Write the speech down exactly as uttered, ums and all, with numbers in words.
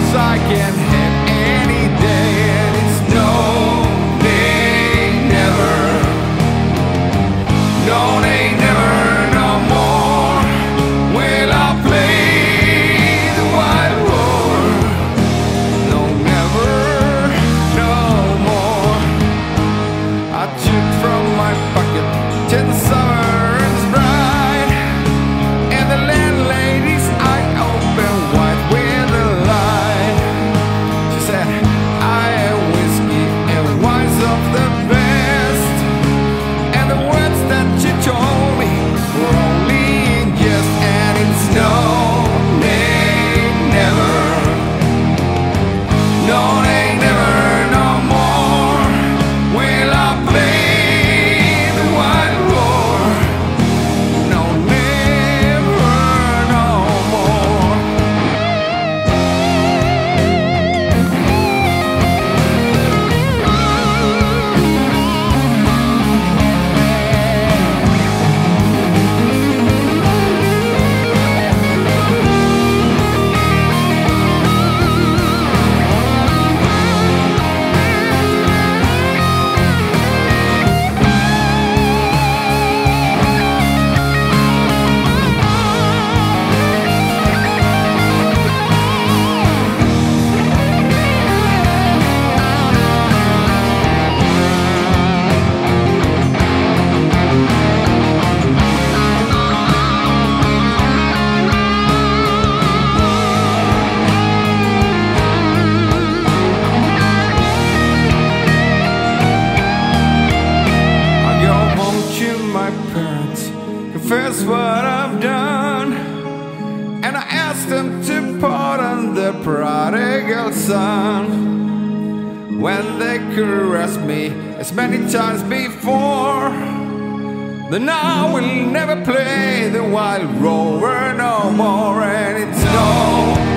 I can have any day, and it's no, nay, never. No, nay, never, no more will I play the wild roar. No, never, no more. I took from my pocket ten summers bright, and the landlady's eye opened wide with the light. She said, I have whiskey and wine's of the best, and the words that she told me were only in jest, and it's no, nay, never. No, nay, never, no more will I play the wild roar. No, never, no more. Confess what I've done, and I asked them to pardon the prodigal son. When they caressed me as many times before, then I will never play the wild rover no more, and it's no